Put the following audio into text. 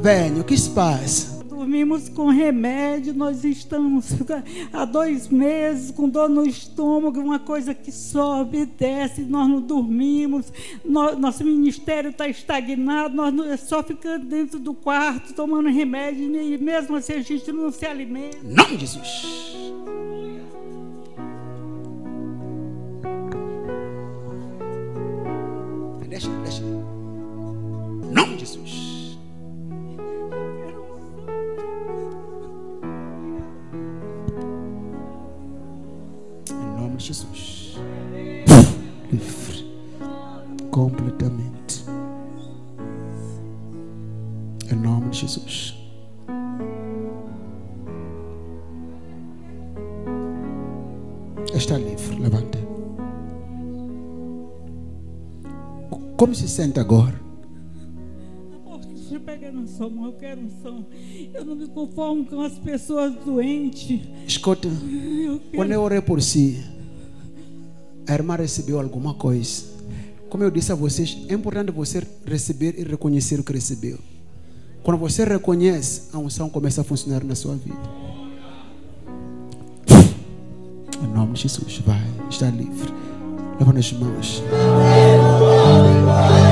vem? O que se passa? Dormimos com remédio, nós estamos há 2 meses com dor no estômago, uma coisa que sobe e desce, nós não dormimos, nosso ministério está estagnado, nós só ficamos dentro do quarto tomando remédio e mesmo assim a gente não se alimenta. Em nome de Jesus. Deixa. Em nome de Jesus. Jesus, livre completamente em nome de Jesus. Está livre, levante. Como se sente agora? Deixa eu pegar no som, eu quero um som. Eu não me conformo com as pessoas doentes. Escuta, quando eu orei por si, a irmã recebeu alguma coisa. Como eu disse a vocês, é importante você receber e reconhecer o que recebeu. Quando você reconhece, a unção começa a funcionar na sua vida. Em nome de Jesus, vai, está livre. Leva nas mãos.